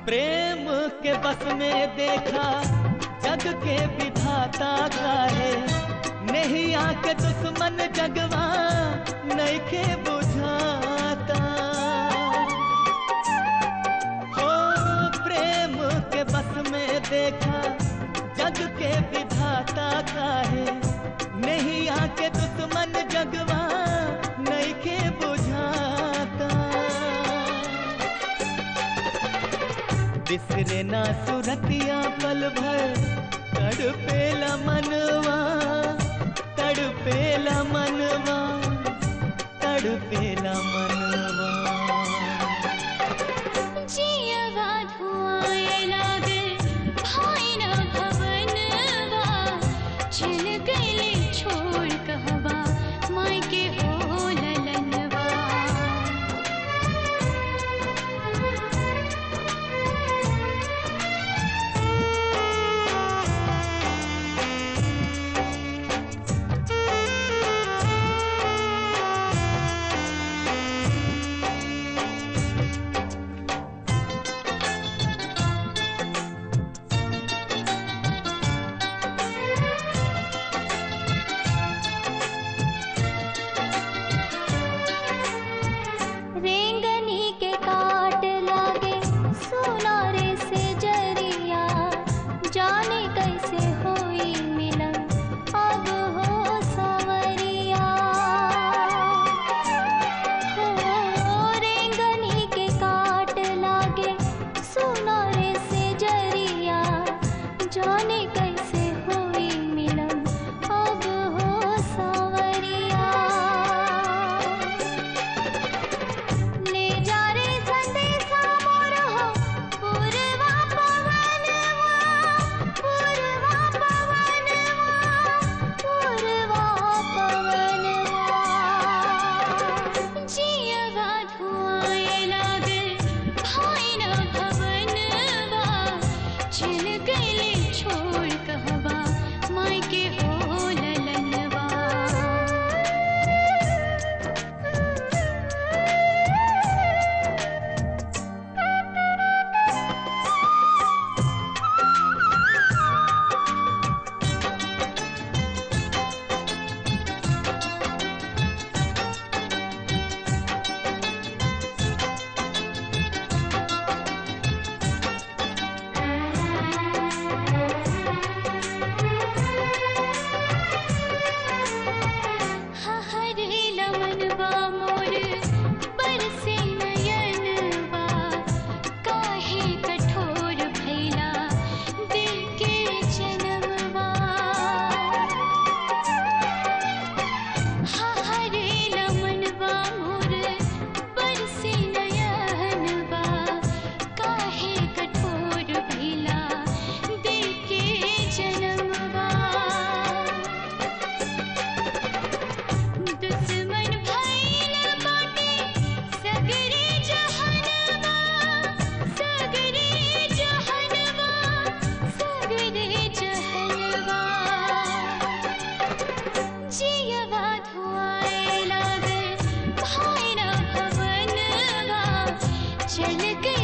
प्रेम के बस में देखा जग के विधाता का है, नहीं आके दुश्मन जगवा नहीं के बुझाता। ओ प्रेम के बस में देखा जग के विधाता का है, नहीं आके दुश्मन जगवा नहीं के बुझाता। बिसरे ना सुरतिया पल भर तड़पेला मनवा, तड़पेला मनवा, तड़पेला मनवा। जियवा धुआए लागे भाई न भवनवा, चल गईले छोड़ कहवा माई के हो ललनवा। चल गई